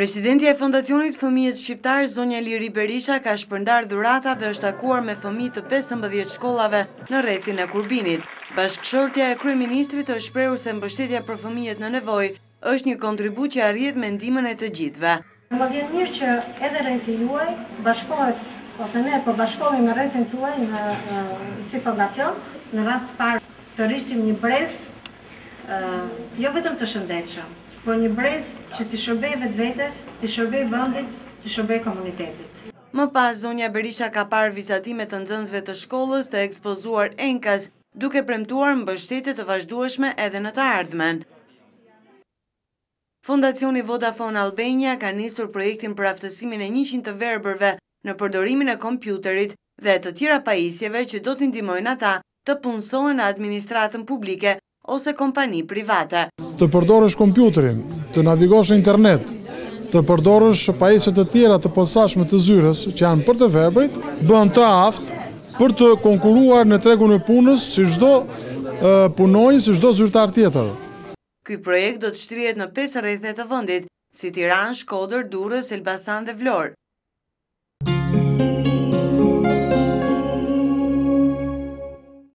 Presidentja e Fondacionit Fëmijët Shqiptar, zonja Liri Berisha, ka shpërndar dhurata dhe është takuar me fëmijë të 15 shkollave në rrethin e Kurbinit. Bashkëshortja e kryeministrit është shprehur se mbështetja për fëmijët në nevojë është një kontribut që arrihet me ndihmën e të gjithëve. Më vjen mirë që edhe rrethi juaj bashkohet, ose ne po bashkohemi me rrethin tuaj si fondacion, në rast të parë të rrisim një brez jo vetëm të shëndetshëm, por një brez që t'i shërbej vetvetes, t'i shërbej vendit, t'i shërbej komunitetit. Më pas, zonja Berisha ka parë vizatime të nxënësve të shkollës të ekspozuar enkas, duke premtuar mbështetje të vazhdueshme edhe në të ardhmen. Fondacioni Vodafone Albania ka nisur projektin për aftësimin e 100 të verbërve në përdorimin e kompjuterit dhe të tjera pajisjeve që do t'i ndihmojnë ata të punësohen në administratën publike ose kompani private. Të përdorësh kompjuterin, të navigosh në internet, të përdorësh pajisje të tjera të posaçme të zyrës që janë për të verbrit, bën të aftë për të konkuruar në tregun e punës si çdo punonjës, si çdo zyrtar tjetër. Ky projekt do të shtrihet në 5 rrethe të vendit, si Tiranë, Shkodër, Durrës, Elbasan dhe Vlorë.